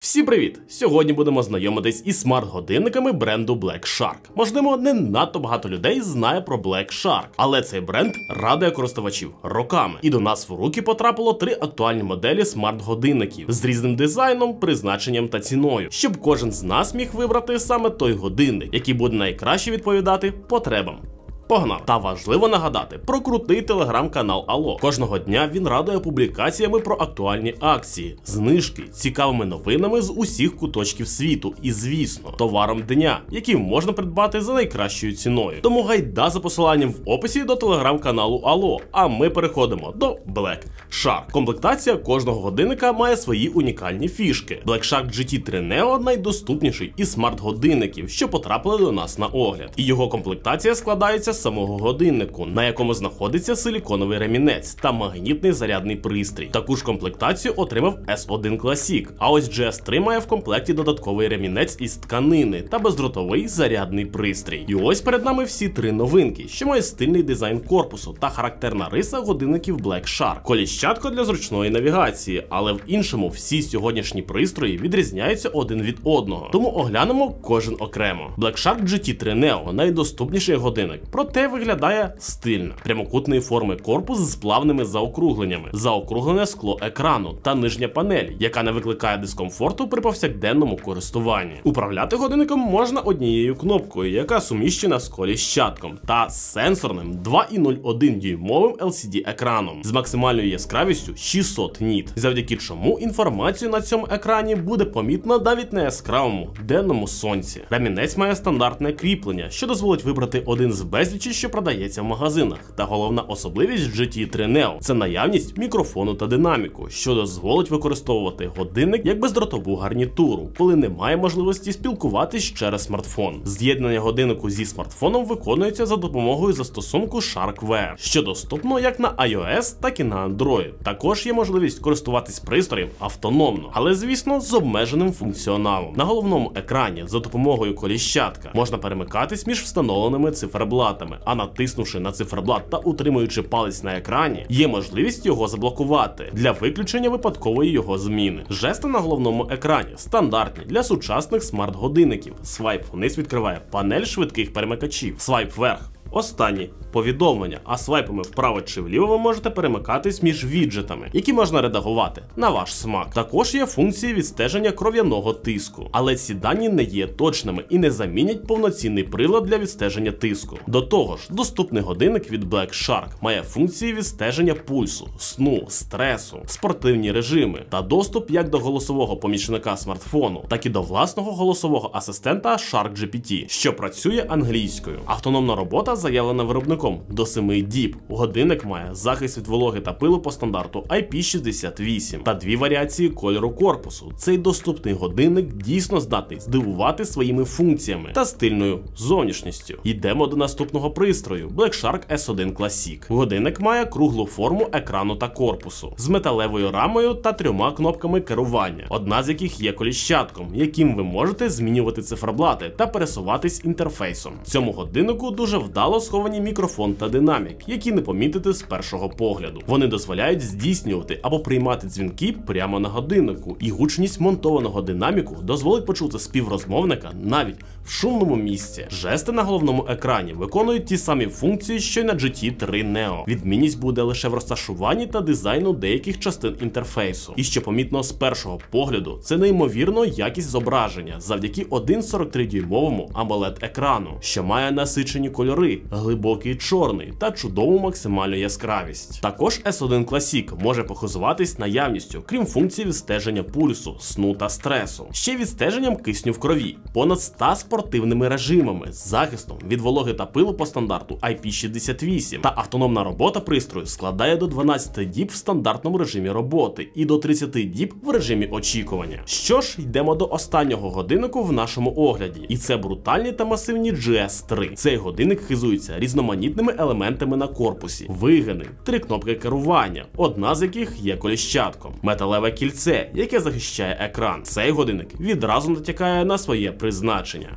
Всім привіт! Сьогодні будемо знайомитись із смарт-годинниками бренду Black Shark. Можливо, не надто багато людей знає про Black Shark, але цей бренд радує користувачів роками. І до нас в руки потрапило 3 актуальні моделі смарт-годинників з різним дизайном, призначенням та ціною, щоб кожен з нас міг вибрати саме той годинник, який буде найкраще відповідати потребам. Погнали! Та важливо нагадати про крутий телеграм-канал Алло. Кожного дня він радує публікаціями про актуальні акції, знижки, цікавими новинами з усіх куточків світу і, звісно, товаром дня, який можна придбати за найкращою ціною. Тому гайда за посиланням в описі до телеграм-каналу Алло, а ми переходимо до Black Shark. Комплектація кожного годинника має свої унікальні фішки. Black Shark GT3 Neo найдоступніший із смарт-годинників, що потрапили до нас на огляд. І його комплектація складається з самого годиннику, на якому знаходиться силіконовий ремінець та магнітний зарядний пристрій. Таку ж комплектацію отримав S1 Classic, а ось GS3 має в комплекті додатковий ремінець із тканини та бездротовий зарядний пристрій. І ось перед нами всі 3 новинки, що мають стильний дизайн корпусу та характерна риса годинників Black Shark. Коліщатко для зручної навігації, але в іншому всі сьогоднішні пристрої відрізняються один від одного, тому оглянемо кожен окремо. Black Shark GT3 Neo найдоступніший годинник, проте виглядає стильно. Прямокутної форми корпус з плавними заокругленнями, заокруглене скло екрану та нижня панель, яка не викликає дискомфорту при повсякденному користуванні. Управляти годинником можна однією кнопкою, яка суміщена з коліщатком, та сенсорним 2,01 дюймовим LCD екраном з максимальною яскравістю 600 ніт, завдяки чому інформацію на цьому екрані буде помітно навіть на яскравому денному сонці. Ремінець має стандартне кріплення, що дозволить вибрати один з безлічі, що продається в магазинах. Та головна особливість GT3 Neo – це наявність мікрофону та динаміку, що дозволить використовувати годинник як бездротову гарнітуру, коли немає можливості спілкуватись через смартфон. З'єднання годиннику зі смартфоном виконується за допомогою застосунку Shark Wear, що доступно як на iOS, так і на Android. Також є можливість користуватись пристроєм автономно, але, звісно, з обмеженим функціоналом. На головному екрані за допомогою коліщатка можна перемикатись між встановленими циферблатами, а натиснувши на циферблат та утримуючи палець на екрані, є можливість його заблокувати для виключення випадкової його зміни. Жести на головному екрані стандартні для сучасних смарт-годинників. Свайп вниз відкриває панель швидких перемикачів. Свайп вверх – останні повідомлення, а свайпами вправо чи вліво ви можете перемикатись між віджетами, які можна редагувати на ваш смак. Також є функції відстеження кров'яного тиску, але ці дані не є точними і не замінять повноцінний прилад для відстеження тиску. До того ж, доступний годинник від Black Shark має функції відстеження пульсу, сну, стресу, спортивні режими та доступ як до голосового помічника смартфону, так і до власного голосового асистента Shark GPT, що працює англійською. Автономна робота заявлена виробником до 7 діб. Годинник має захист від вологи та пилу по стандарту IP68 та 2 варіації кольору корпусу. Цей доступний годинник дійсно здатний здивувати своїми функціями та стильною зовнішністю. Йдемо до наступного пристрою – Black Shark S1 Classic. Годинник має круглу форму екрану та корпусу з металевою рамою та 3 кнопками керування, одна з яких є коліщатком, яким ви можете змінювати циферблати та пересуватись інтерфейсом. В цьому годиннику дуже вдало сховані мікрофон та динамік, які не помітити з першого погляду. Вони дозволяють здійснювати або приймати дзвінки прямо на годиннику, і гучність монтованого динаміку дозволить почути співрозмовника навіть в шумному місці. Жести на головному екрані виконують ті самі функції, що й на GT3 Neo. Відмінність буде лише в розташуванні та дизайну деяких частин інтерфейсу. І що помітно з першого погляду, це неймовірно якість зображення завдяки 1,43-дюймовому AMOLED-екрану, що має насичені кольори, глибокий чорний та чудову максимальну яскравість. Також S1 Classic може похизуватись наявністю, крім функцій відстеження пульсу, сну та стресу, ще й відстеженням кисню в крові, понад 100 спортивними режимами з захистом від вологи та пилу по стандарту IP68, та автономна робота пристрою складає до 12 діб в стандартному режимі роботи і до 30 діб в режимі очікування. Що ж, йдемо до останнього годиннику в нашому огляді, і це брутальні та масивні GS3. Цей годинник хизується різноманітними елементами на корпусі, вигини, 3 кнопки керування, одна з яких є коліщатком, металеве кільце, яке захищає екран. Цей годинник відразу натякає на своє призначення.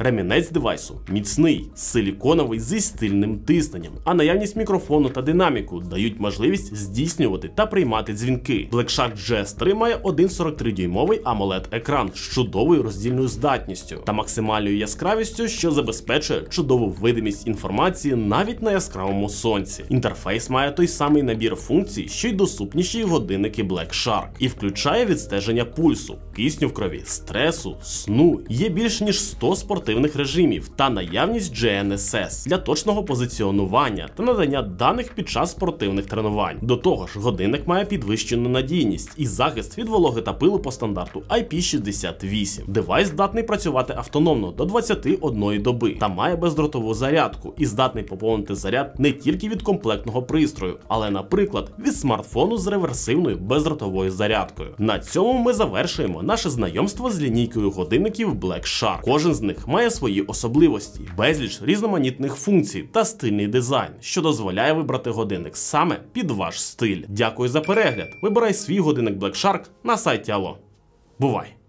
Ремінець девайсу міцний, силіконовий зі стильним тисненням, а наявність мікрофону та динаміку дають можливість здійснювати та приймати дзвінки. Black Shark GS3 має 1,43-дюймовий AMOLED-екран з чудовою роздільною здатністю та максимальною яскравістю, що забезпечує чудову видимість інформації навіть на яскравому сонці. Інтерфейс має той самий набір функцій, що й доступніші годинники Black Shark, і включає відстеження пульсу, кисню в крові, стресу, сну. Є більш ніж 100 спортивних режимів та наявність GNSS для точного позиціонування та надання даних під час спортивних тренувань. До того ж, годинник має підвищену надійність і захист від вологи та пилу по стандарту IP68. Девайс здатний працювати автономно до 21 доби та має бездротову зарядку і здатний поповнити заряд не тільки від комплектного пристрою, але, наприклад, від смартфону з реверсивною бездротовою зарядкою. На цьому ми завершуємо наше знайомство з лінійкою годинників Black Shark. Кожен з них має свої особливості, безліч різноманітних функцій та стильний дизайн, що дозволяє вибрати годинник саме під ваш стиль. Дякую за перегляд. Вибирай свій годинник Black Shark на сайті Allo. Бувай!